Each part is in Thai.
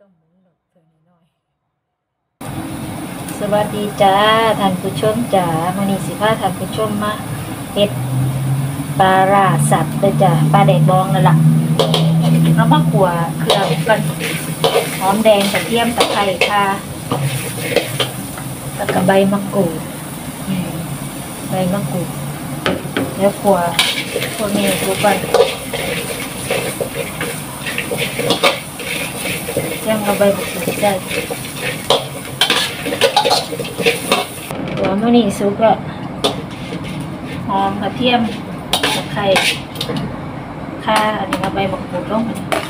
ต้มหมูหลกเท่านี้หน่อยสวัสดีจ้าท่านผู้ชมจ้ามื้อนี้สิพาท่านผู้ชมมาเฮ็ดปลาร้าสับเด้อจ้าปลาแดกบองนั่นล่ะเอามาคั่วเครื่องก่อนหอมแดงกระเทียมตะไคร้ข่าแล้วก็ใบมะกรูดใบมะกรูดแล้วคั่วพวกนี้ดูก่อนยังเอาใบมะกรูดใส่หัวมื้อนี้สุกแล้วหอมกระเทียมตะไคร้ข่าอันนี้เอาใบมะกรูดลง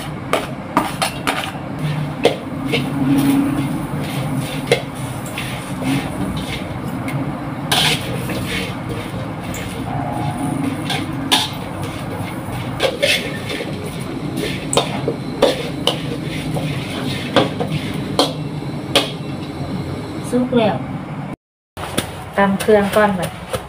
สุกแล้วตำเครื่องก่อนแบบ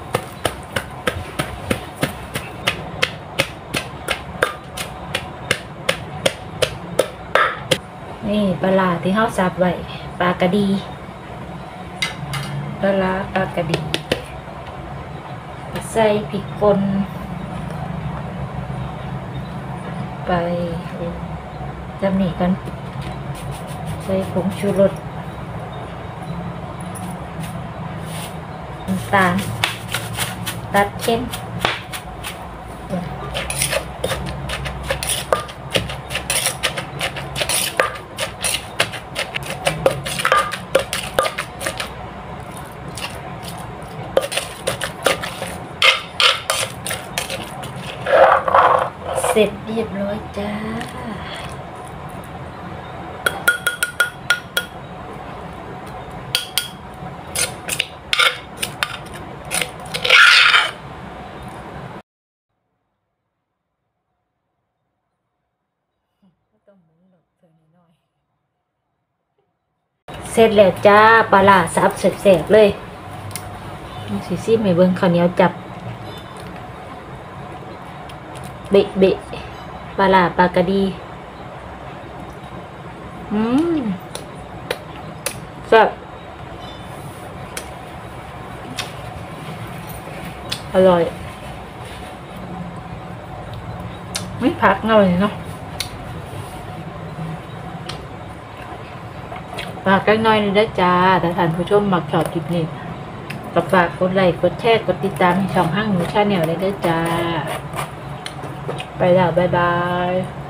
นี่ปลาที่เขาสับไว้ปลากระดีปลาปลากระดีใส่พริกป่นไปจำนี่กันใส่ผงชูรสน้ำตาลตัดเข้มเสร็จเรียบร้อยจ้าเสร็จแล้วจ้าปลาร้าสับเสร็จเลยสิซิไม่เบิ่งข้าวเหนียวจับเบะเบะปลาร้าปลากระดีแซ่บอร่อยไม่พักเงาเลยเนาะฝากกันหน่อยนะจ้าแต่ท่านผู้ชมมักชอบคลิปนี้ก็ฝากกดไลค์กดแชร์กดติดตามช่องห้างหนูชาแนลเลยนะจ้าไปแล้วบ๊ายบาย